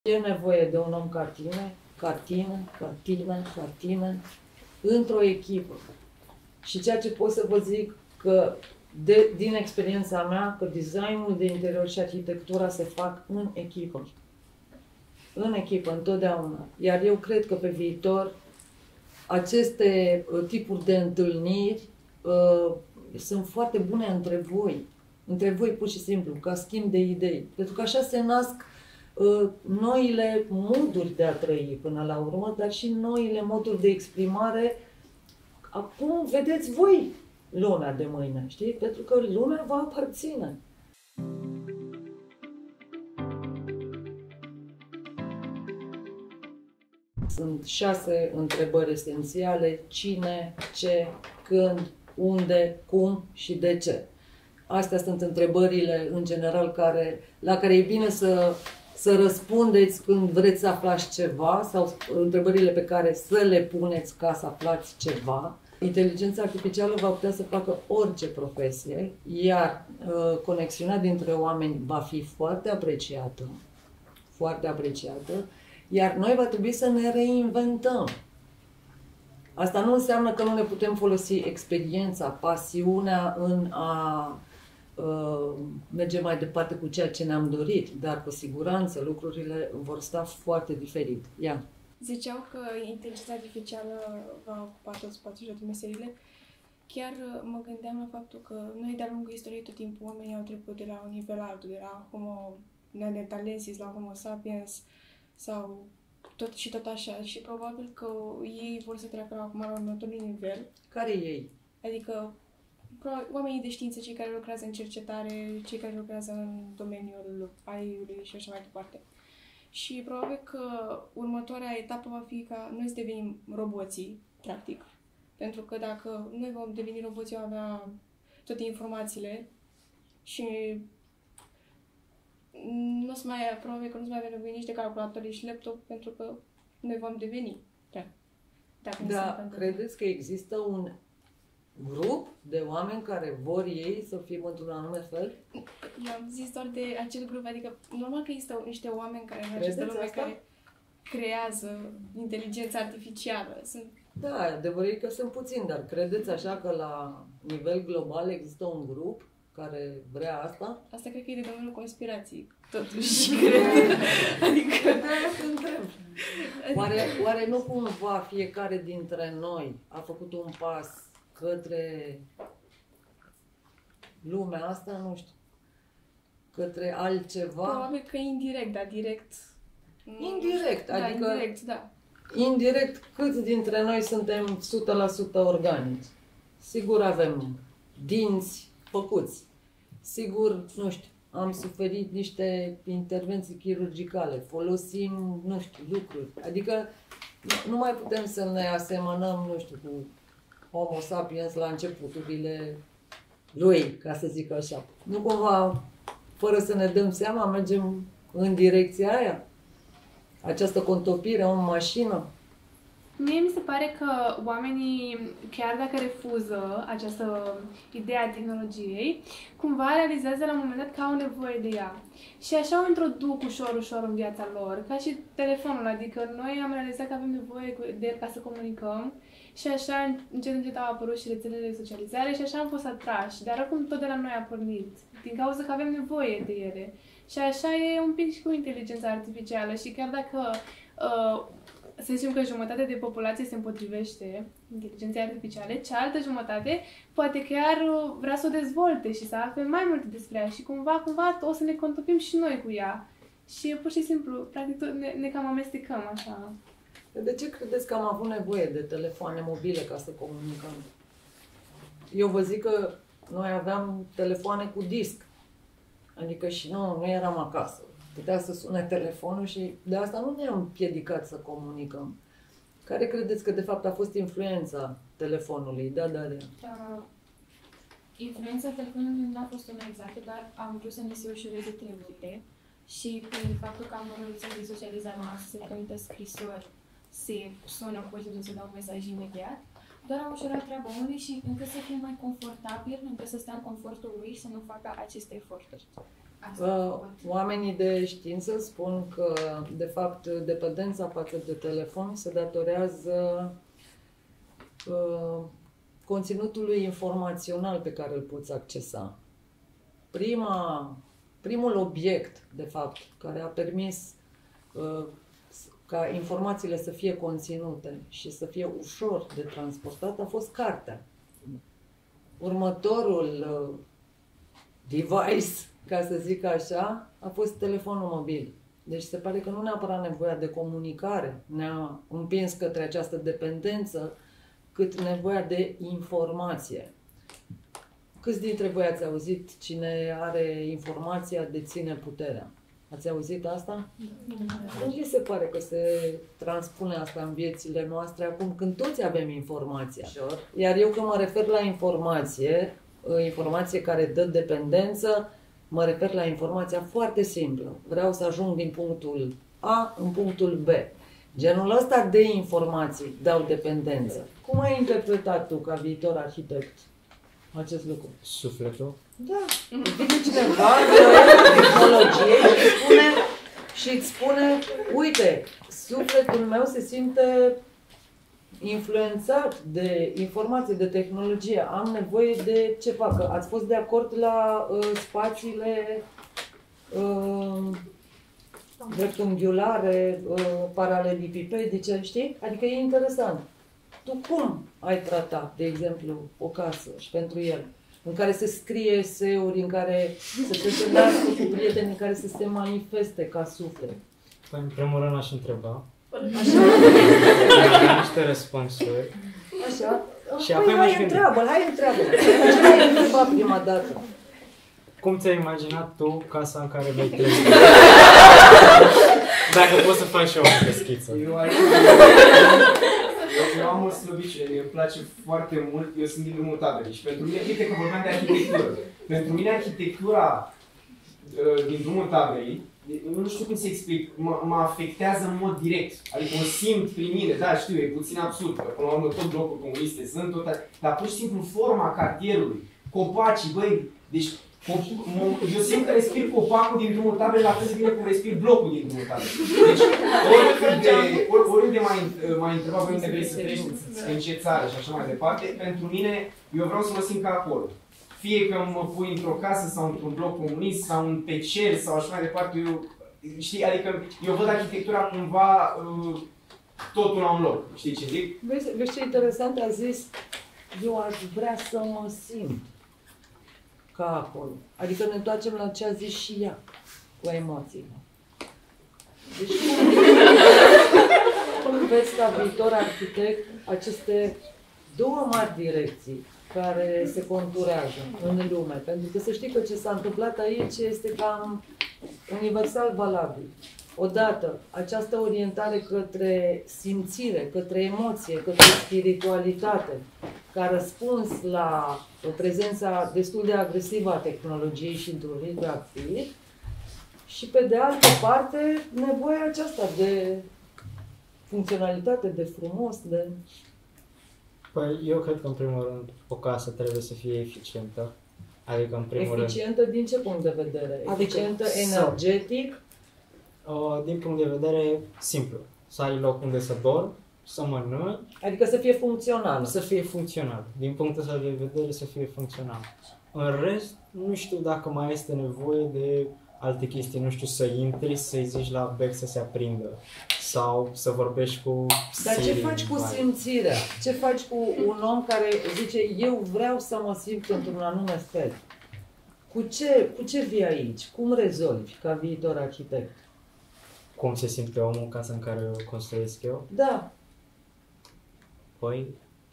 E nevoie de un om ca tine, într-o echipă. Și ceea ce pot să vă zic că din experiența mea, că designul de interior și arhitectura se fac în echipă. În echipă, întotdeauna. Iar eu cred că pe viitor aceste tipuri de întâlniri sunt foarte bune între voi pur și simplu, ca schimb de idei. Pentru că așa se nasc noile moduri de a trăi până la urmă, dar și noile moduri de exprimare. Acum vedeți voi lumea de mâine, știi? Pentru că lumea va aparține. Sunt 6 întrebări esențiale: cine, ce, când, unde, cum și de ce. Astea sunt întrebările, în general, la care e bine să răspundeți când vreți să aflați ceva, sau întrebările pe care să le puneți ca să aflați ceva. Inteligența artificială va putea să facă orice profesie, iar conexiunea dintre oameni va fi foarte apreciată, iar noi va trebui să ne reinventăm. Asta nu înseamnă că nu ne putem folosi experiența, pasiunea în a merge mai departe cu ceea ce ne-am dorit, dar cu siguranță lucrurile vor sta foarte diferit. Ia. Ziceau că inteligența artificială va ocupa tot spațiul de meserile. Chiar mă gândeam la faptul că noi de-a lungul istoriei tot timpul oamenii au trecut de la un nivel altul, de la Homo neanderthalensis la Homo sapiens sau tot așa. Și probabil că ei vor să treacă acum la următorul nivel. Care ei? Adică oamenii de știință, cei care lucrează în cercetare, cei care lucrează în domeniul AI-ului și așa mai departe. Și probabil că următoarea etapă va fi ca noi să devenim roboții, practic. Pentru că dacă noi vom deveni roboții, vom avea toate informațiile și probabil că nu o să mai avem nevoie nici de calculator și laptop, pentru că noi vom deveni. Da, credeți că există un grup de oameni care vor ei să fie într-un anume fel? Eu am zis doar de acel grup, adică normal că există niște oameni care în această lume care creează inteligența artificială. Da, adevărul e că sunt puțini, dar credeți așa că la nivel global există un grup care vrea asta? Asta cred că e de domeniul conspirației, totuși, cred. Adică... Da, întreb. Oare nu cumva fiecare dintre noi a făcut un pas către lumea asta, nu știu, către altceva? Probabil că indirect, dar direct... Indirect, da, adică... Indirect, da. Indirect, câți dintre noi suntem 100% organici? Sigur avem dinți făcuți. Sigur, nu știu, am suferit niște intervenții chirurgicale, folosim, nu știu, lucruri. Adică nu mai putem să ne asemănăm, nu știu, cu Homo sapiens la începuturile lui, ca să zic așa. Nu cumva, fără să ne dăm seama, mergem în direcția aia? Această contopire în mașină? Mie mi se pare că oamenii, chiar dacă refuză această idee a tehnologiei, cumva realizează la un moment dat că au nevoie de ea. Și așa o introduc ușor în viața lor, ca și telefonul, adică noi am realizat că avem nevoie de el ca să comunicăm și așa încet au apărut și rețelele de socializare și așa am fost atrași, dar oricum tot de la noi a pornit, din cauza că avem nevoie de ele. Și așa e un pic și cu inteligența artificială și chiar dacă să zicem că jumătate de populație se împotrivește inteligenței artificiale, cealaltă jumătate poate chiar vrea să o dezvolte și să afle mai multe despre ea și cumva o să ne contopim și noi cu ea. Și pur și simplu, practic, ne cam amestecăm așa. De ce credeți că am avut nevoie de telefoane mobile ca să comunicăm? Eu vă zic că noi aveam telefoane cu disc. Adică și nu eram acasă. Putea să sune telefonul și de asta nu ne-am împiedicat să comunicăm. Care credeți că de fapt a fost influența telefonului? Da. Influența telefonului nu a fost una exactă, dar am vrut să ne se ușureze treburile și prin faptul că am rețele de socializare noastră, se trimită scrisori, se sună cu posibil să dau un mesaj imediat, doar am ușurat treaba omului și încât să fie mai confortabil, încât să stea în confortul lui și să nu facă aceste eforturi. Oamenii de știință spun că, de fapt, dependența față de telefon se datorează conținutului informațional pe care îl poți accesa. Primul obiect, de fapt, care a permis ca informațiile să fie conținute și să fie ușor de transportat a fost cartea. Următorul device, ca să zic așa, a fost telefonul mobil. Deci se pare că nu neapărat nevoia de comunicare ne-a împins către această dependență, cât nevoia de informație. Câți dintre voi ați auzit cine are informația deține puterea? Ați auzit asta? Cum vi se pare că se transpune asta în viețile noastre acum când toți avem informația? Iar eu când mă refer la informație care dă dependență, mă refer la informația foarte simplă. Vreau să ajung din punctul A în punctul B. Genul ăsta de informații dau dependență. Cum ai interpretat tu, ca viitor arhitect, acest lucru? Sufletul? Da. Vine cineva de tehnologie și îți spune, uite, sufletul meu se simte influențat de informații, de tehnologie. Am nevoie de ceva. Că ați fost de acord la spațiile rectunghiulare, paralelipipedice, știi? Adică e interesant. Tu cum ai tratat, de exemplu, o casă și pentru el, în care se scrie eseuri, în care să se întâlnească cu prieteni, în care să se manifeste ca suflet? Păi, în primul rând aș întreba. Așa? Niște răspunsuri. Așa? Și păi, apoi hai întreabă. Ce ai întrebat prima dată? Cum ți-ai imaginat tu casa în care vei trăi? Dacă poți să faci și o schiță. Eu am o slăbiciune, îmi place foarte mult, eu sunt din drumul taberei și pentru mine, uite că vorbeam de arhitectură, pentru mine arhitectura din drumul taberei, nu știu cum să explic, mă afectează în mod direct, adică o simt prin mine, da, știu, e puțin absurd, că până la urmă tot blocuri comuniste sunt, dar pur și simplu forma cartierului, copacii, băi, deci eu simt că respir copacul din drumul taberei la fel de bine cum respir blocul din drumul taberei. Deci, oriunde m-ai întrebat voi unde vrei să treci, în ce țară și așa mai departe, pentru mine, eu vreau să mă simt ca acolo. Fie că mă pui într-o casă sau într-un bloc comunist sau pe cer sau așa mai departe, știi, adică eu văd arhitectura cumva totul la un loc, știi ce zic? Vezi ce interesant a zis, eu aș vrea să mă simt ca acolo. Adică ne întoarcem la ce a zis și ea, cu emoțiile. Deci cum vezi ca viitor arhitect aceste două mari direcții care se conturează în lume? Pentru că să știi că ce s-a întâmplat aici este cam universal valabil. Odată, această orientare către simțire, către emoție, către spiritualitate, ca răspuns la prezența destul de agresivă a tehnologiei și într-un rapid, și pe de altă parte, nevoia aceasta de funcționalitate, de frumos, de... Păi, eu cred că, în primul rând, o casă trebuie să fie eficientă. Adică, în primul eficientă din ce punct de vedere? Eficientă energetic? Din punct de vedere simplu. Să ai loc unde să dormi, să mănânci. Adică să fie funcțional. Să fie funcțional. Din punctul ăsta de vedere să fie funcțional. În rest, nu știu dacă mai este nevoie de alte chestii. Nu știu, să intri, să-i zici la bec să se aprindă. Sau să vorbești cu Dar ce faci cu simțirea? Ce faci cu un om care zice, eu vreau să mă simt într-un anume fel? Cu ce vii aici? Cum rezolvi ca viitor arhitect? Cum se simte omul în casa în care o construiesc eu? Da. Păi,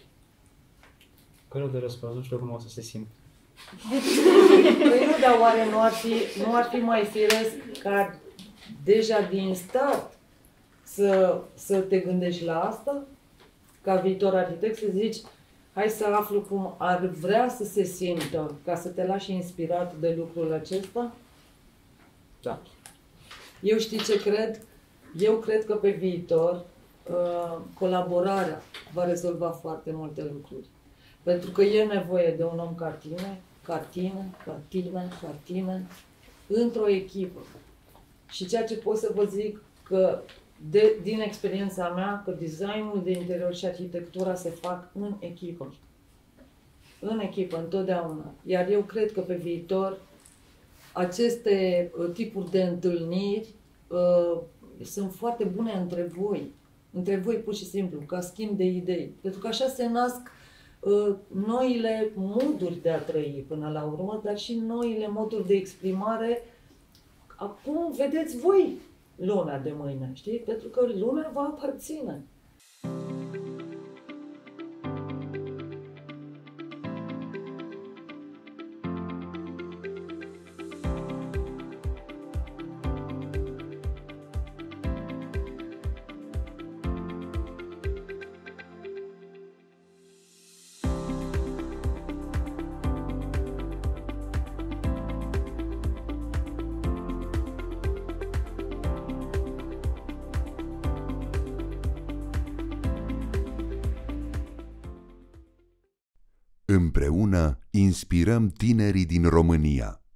greu de răspuns, nu știu cum o să se simt. Păi nu, dar oare nu ar fi mai firesc ca deja din start să te gândești la asta? Ca viitor arhitect să zici, hai să aflu cum ar vrea să se simtă, ca să te lași inspirat de lucrul acesta? Da. Eu știi ce cred? Eu cred că pe viitor colaborarea va rezolva foarte multe lucruri. Pentru că e nevoie de un om ca tine, într-o echipă. Și ceea ce pot să vă zic că din experiența mea, că designul de interior și arhitectura se fac în echipă. În echipă, întotdeauna. Iar eu cred că pe viitor aceste tipuri de întâlniri sunt foarte bune între voi pur și simplu, ca schimb de idei. Pentru că așa se nasc noile moduri de a trăi până la urmă, dar și noile moduri de exprimare. Acum vedeți voi lumea de mâine, știi? Pentru că lumea va aparține. Împreună inspirăm tinerii din România.